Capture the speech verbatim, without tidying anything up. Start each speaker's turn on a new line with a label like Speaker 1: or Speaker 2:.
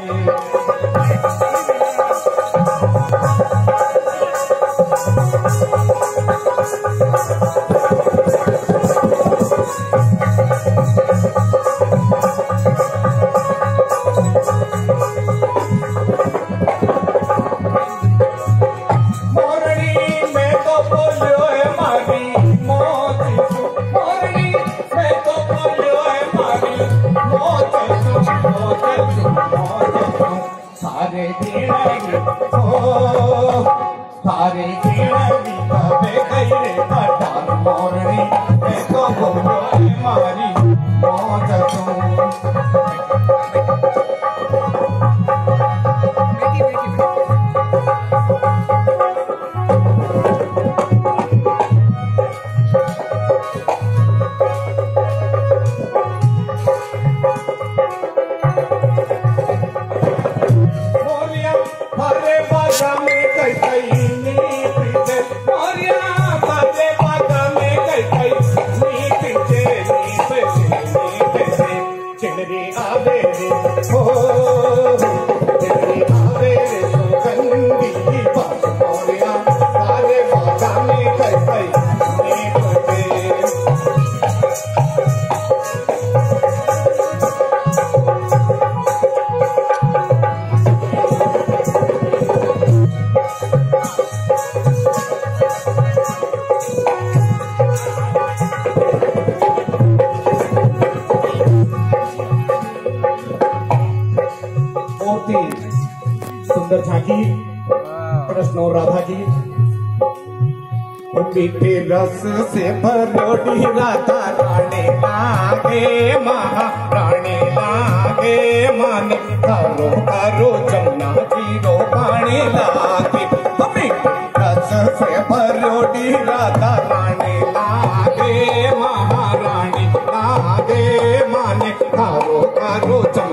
Speaker 1: सारे जिंदगी हो सारे जिंदगी कबे गईरे पठान मोरनी मैं तो बोलो मारी मौज सुंदर झांकी कृष्ण और राधा की मीठे रस से भरोड़ी राधा रानी लागे महारानी लागे मन करो करो जमुना जीरो पानी लागे मीठे रस से भरोड़ी राधा रानी लागे महारानी लागे मन करो करो